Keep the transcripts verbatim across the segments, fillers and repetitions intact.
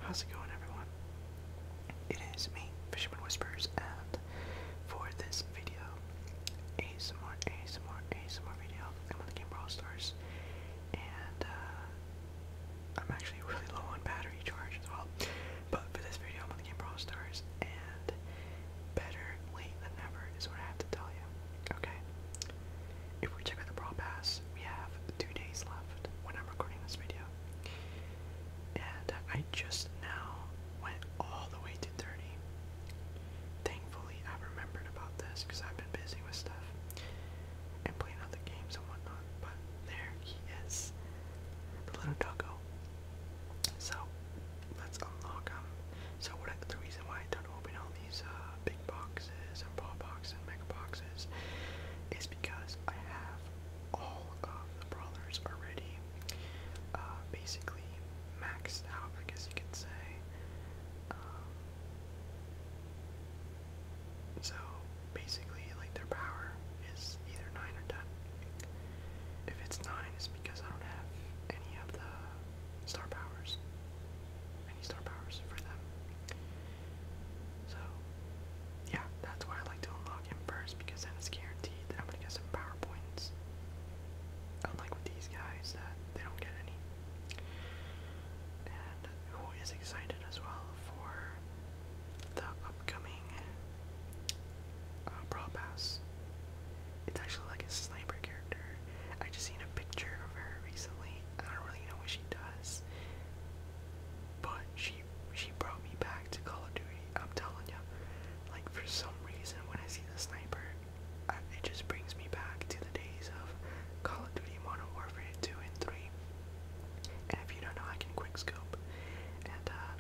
how's it going, everyone? It is me, Fisherman Whispers, and for this video, A S M R, A S M R, A S M R video, I'm on the game Brawl Stars, and uh, I'm actually really low on battery charge as well, but for this video, I'm on the game Brawl Stars, and better late than never is what I have to tell you, okay? If we check out the Brawl Pass, we have two days left when I'm recording this video. And I just now went all the way to thirty. Thankfully, I remembered about this because I've been busy with stuff and playing other games and whatnot. But there he is, the little doggo. So let's unlock him. So what? I, the reason why I don't open all these uh, big boxes and brawl boxes and mega boxes is because I have all of the brawlers already. Uh, basically maxed out, I guess you could say. Um, so basically, like, their power is either nine or ten. If it's nine, it's because I don't have any of the star powers, any star powers for them. So yeah, that's why I like to unlock him first, because then it's guaranteed that I'm gonna get some power points. Unlike with these guys, that they don't get any. And who is excited as well for the upcoming uh, Brawl Pass? It's actually like a sniper character. I just seen a picture of her recently. I don't really know what she does, but she she brought me back to Call of Duty. I'm telling you, like, for some reason when I see the sniper, I, it just brings me back to the days of Call of Duty Modern Warfare two and three. And if you don't know, I can quick scope. And uh,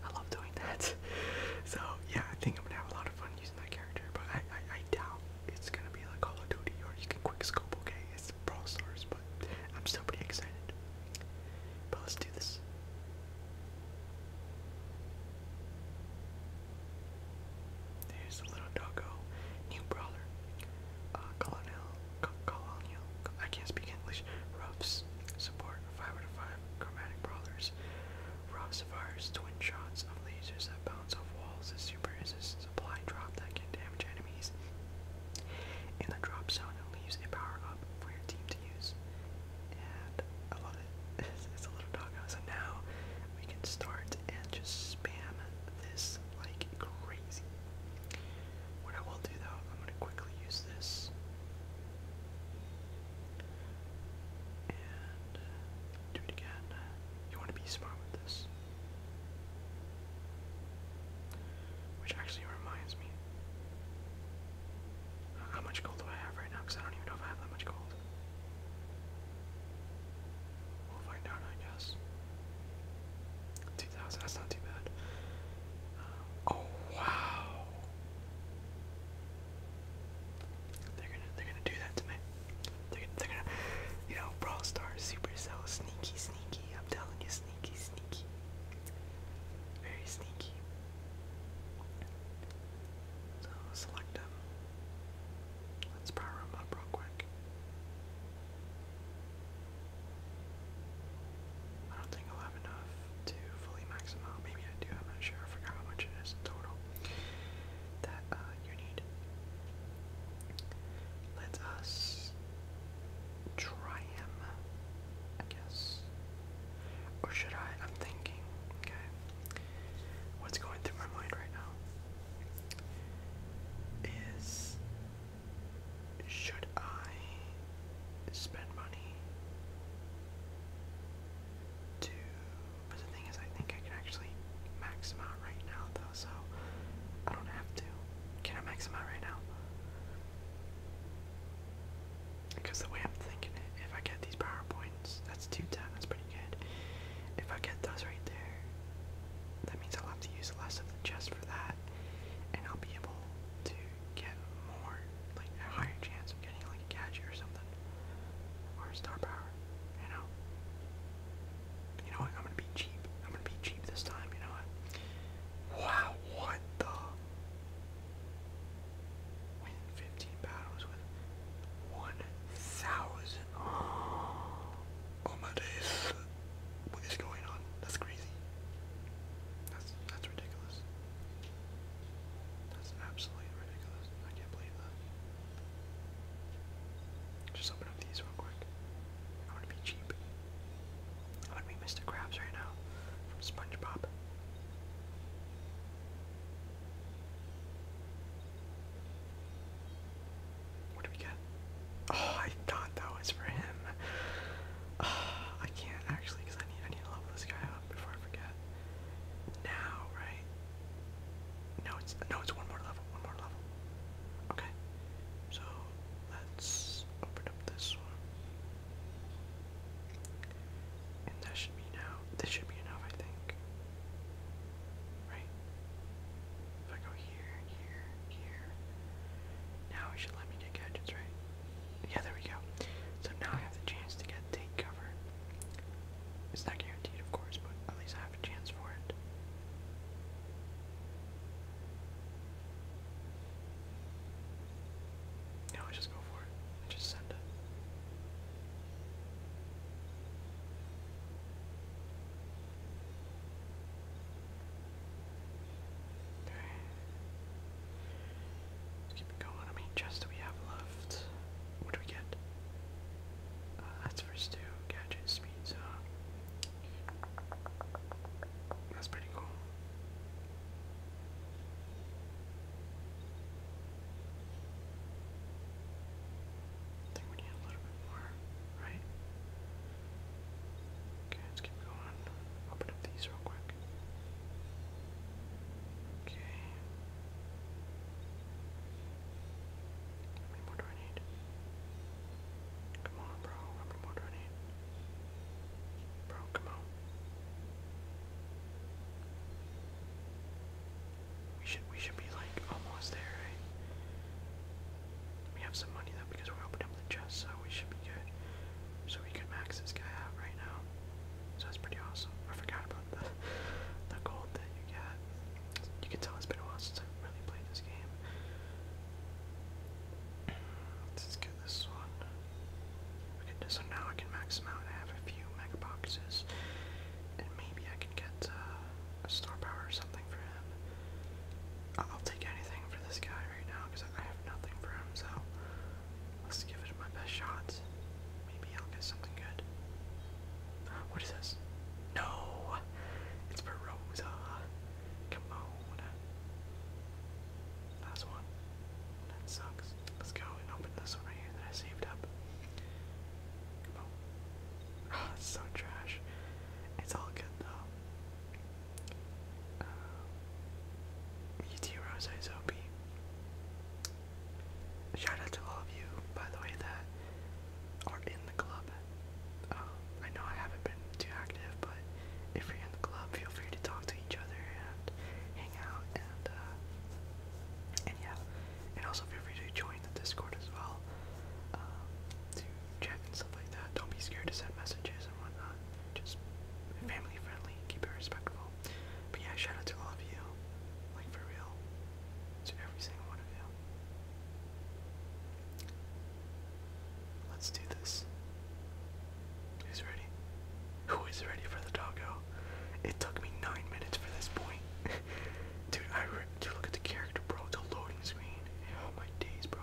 It took me nine minutes for this point. Dude, I re dude, look at the character, bro. The loading screen. Oh my days, bro.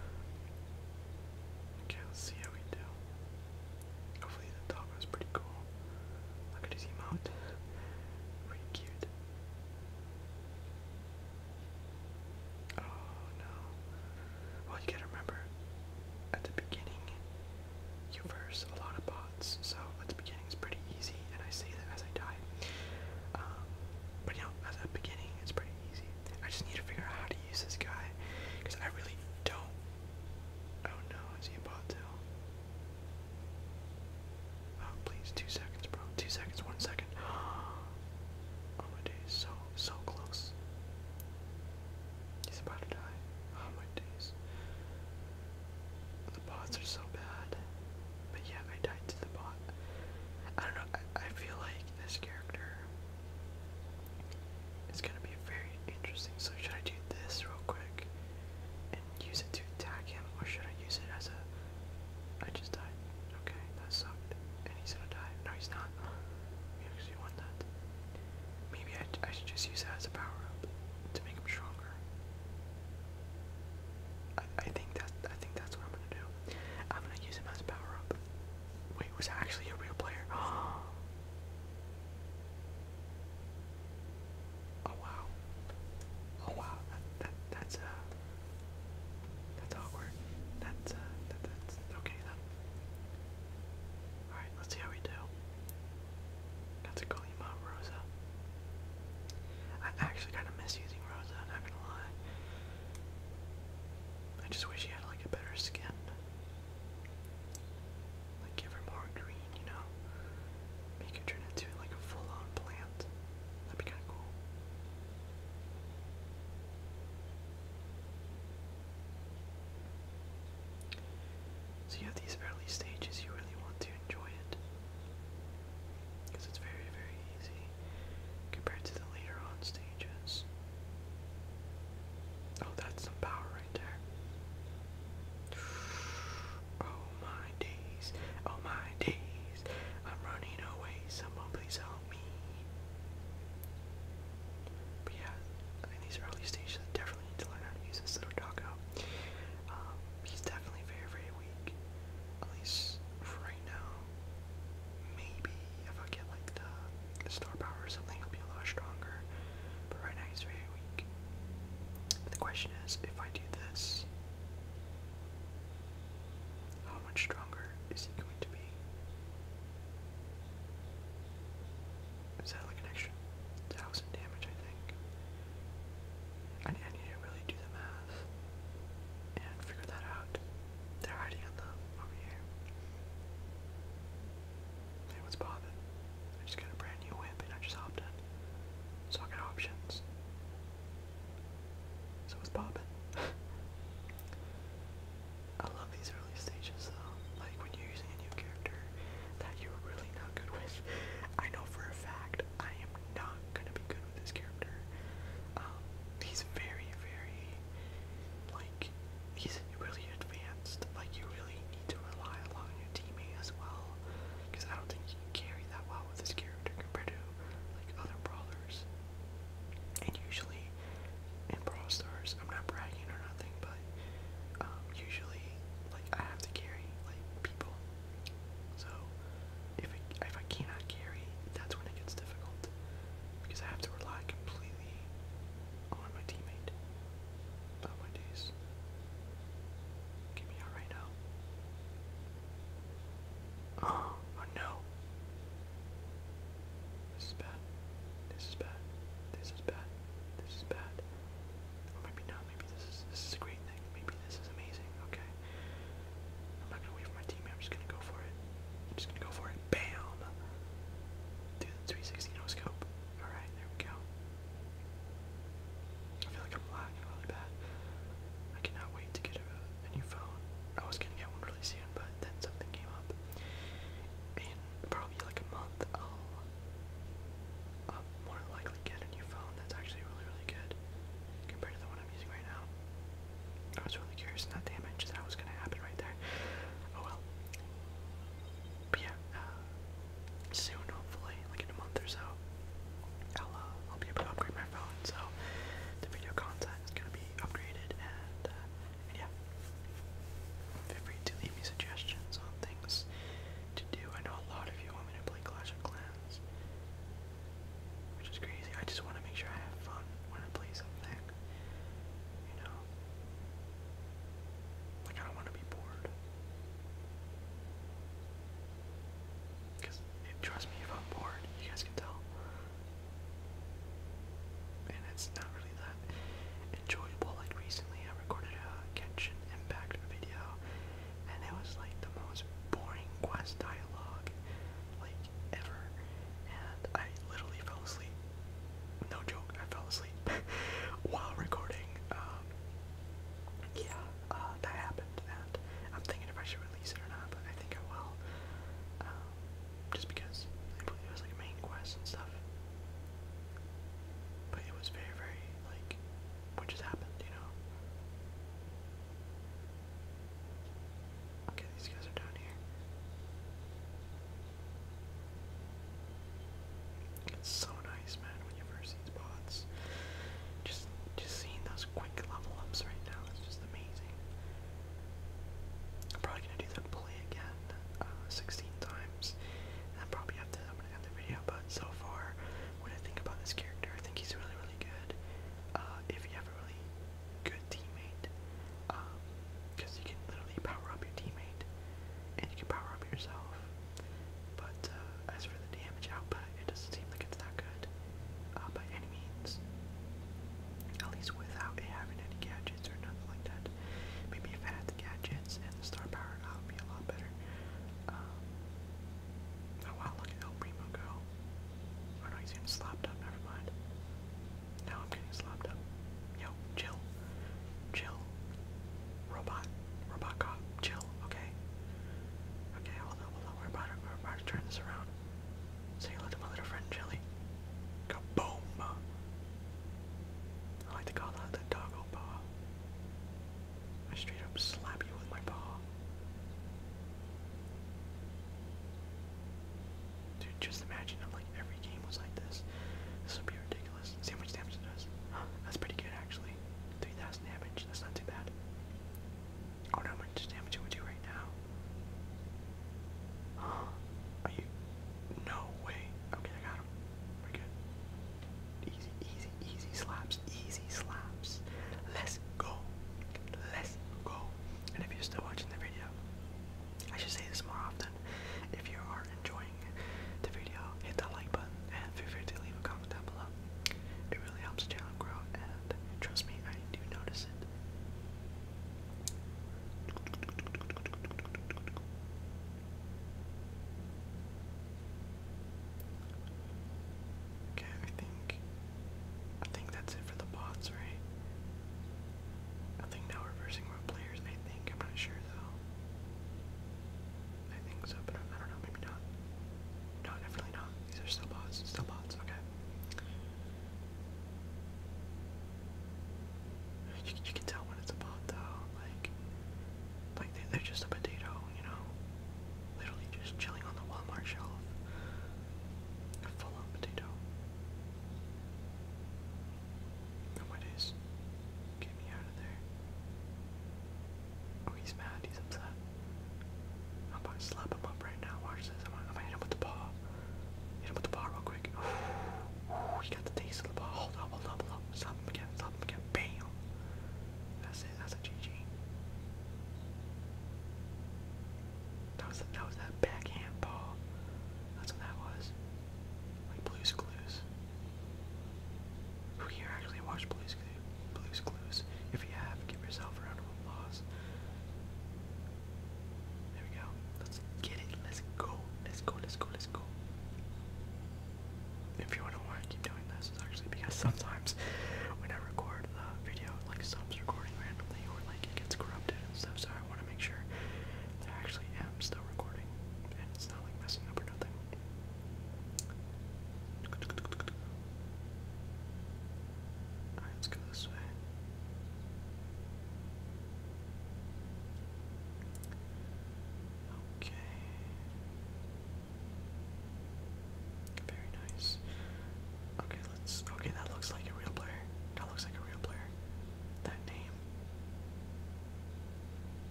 Okay, let's see how we do. Hopefully the dog was pretty cool. Look at his emote. Pretty cute. Oh no. Well, you gotta remember, at the beginning, you verse a lot of bots, so at the beginning it's pretty easy, and I say that as I die. Um, but you know, at the beginning it's pretty easy. I just need to figure out how to use this guy, because I really don't. Oh no, is he a bot too? Oh, please, two seconds, bro. Two seconds, one second. Oh my days, so, so close. He's about to die. Oh my days. The bots are so bad. But yeah, I died to the bot. I don't know, I, I feel like this character is gonna be very interesting. So should I do this real quick and use it to attack him, or should I use it as a... I just died. Okay, that sucked. And he's gonna die. No, he's not. We actually won that. Maybe I, I should just use that as a power-up to make him stronger. I, I think that I think that's what I'm gonna do. I'm gonna use him as a power-up. Wait, was that actually a real player? Oh wow. Oh wow. That, that that's uh that's awkward. That's uh that, that's okay then. Alright, let's see how we do. Got to call him out, Rosa. I actually kinda miss using Rosa, I'm not gonna lie. I just wish he had like a better skin. Like give her more green, you know? Make her turn into like a full-on plant. That'd be kinda cool. So you have these early stages, you really want to enjoy it. Because it's very, very easy compared to the later on stages. Oh, that's some power right there. Oh my days. Oh my days. I'm running away. Someone please help me. But yeah, in these early stages, I definitely need to learn how to use this little doggo. Um, he's definitely very, very weak.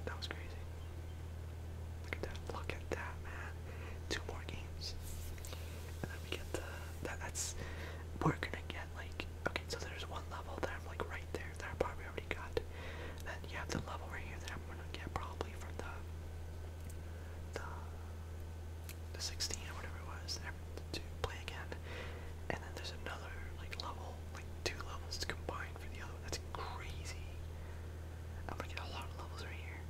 That was crazy. Look at that. Look at that, man. Two more games. And then we get the that that's we're gonna get like okay, so there's one level that I'm like right there that I probably already got. Then you have the level right here that I'm gonna get probably from the the the sixteen or whatever it was to play again. And then there's another like level, like two levels combined for the other one. That's crazy. I'm gonna get a lot of levels right here.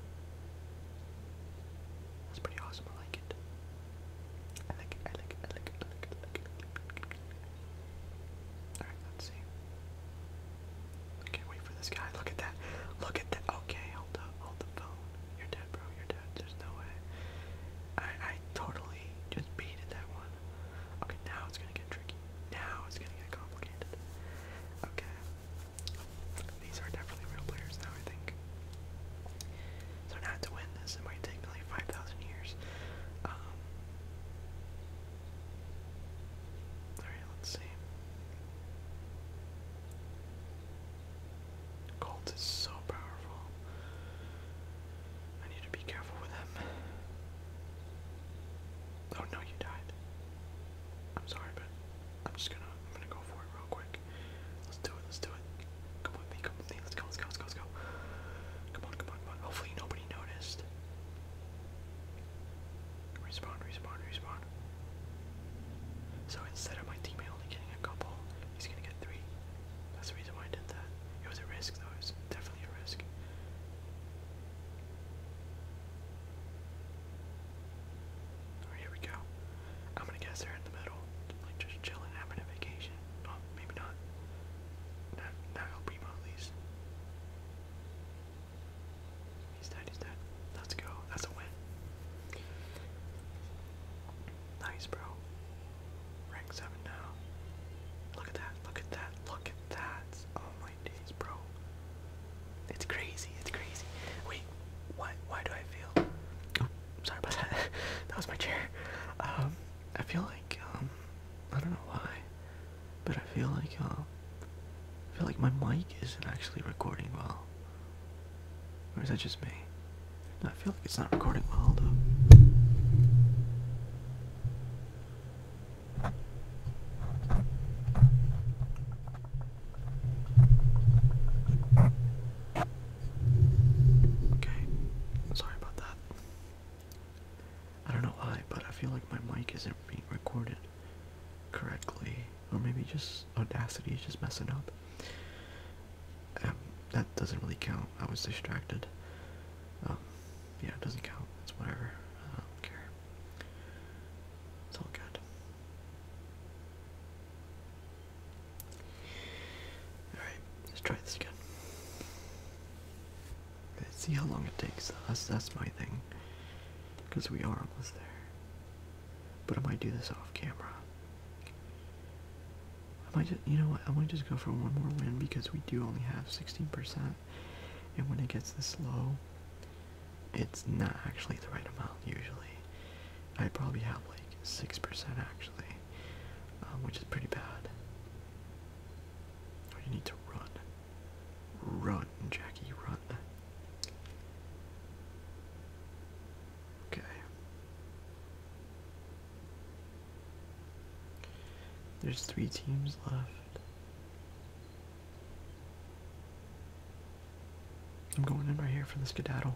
That's pretty awesome. I like it. I like it. I like it. I like it. I like it. I like it. Alright, let's see. I can't wait for this guy. Look at that. Look at that. Okay, hold up. Hold the phone. You're dead, bro. You're dead. There's no way. I, I totally just baited that one. Okay, now it's gonna get tricky. Now it's gonna get complicated. Okay. These are definitely real players now, I think. So now to win this, it might take me like five thousand years. Um, Alright, let's see. Colt is so powerful. I need to be careful with him. Oh no, you died. I'm sorry, but I'm just gonna I'm gonna go for it real quick. Let's do it, let's do it. Come with me, come with me, let's go, let's go, let's go, let's go. Come on, come on, come on. Hopefully nobody noticed. Respawn, respawn, respawn. So instead of my teammate only getting a couple, he's gonna get three. That's the reason why I did that. It was a risk though, it was definitely a risk. Alright, here we go. I'm gonna guess they're in the middle, like just chilling, having a vacation. Oh, maybe not. Not, not El Primo at least. He's dead, he's dead. Let's go, that's a win. Nice, bro. Rank seven now. Look at that, look at that, look at that. Oh my days, bro. It's crazy, it's crazy. Wait, why, why do I feel... Oh, sorry about that. That was my chair. Um, I feel like, um, I don't know why, but I feel like, um, I feel like my mic isn't actually recording well. Or is that just me? I feel like it's not recording well, though. Okay, sorry about that. I don't know why, but I feel like my mic isn't being recorded correctly. Or maybe just Audacity is just messing up. Um, that doesn't really count. I was distracted. Um, yeah, it doesn't count. It's whatever. I don't care. It's all good. Alright, let's try this again. Let's see how long it takes. That's, that's my thing. Because we are almost there. But I might do this off camera. I might just, you know what, I might just go for one more win because we do only have sixteen percent. And when it gets this low, it's not actually the right amount usually. I probably have like six percent actually, um, which is pretty bad. Oh, you need to run. Run, Jackie, run. Okay. There's three teams left. I'm going in right here for the skedaddle.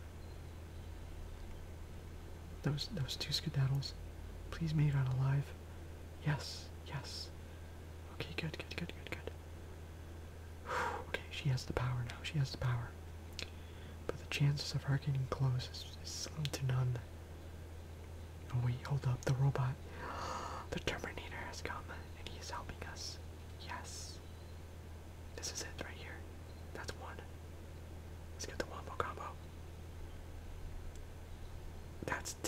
Those those two skedaddles. Please make it out alive. Yes, yes. Okay, good, good, good, good, good. Whew, okay, she has the power now. She has the power. But the chances of her getting close is, is slim to none. Oh wait, hold up. The robot. The Terminator has come, and he is helping us. Yes. This is it right here. That's one. Let's get the wombo combo. That's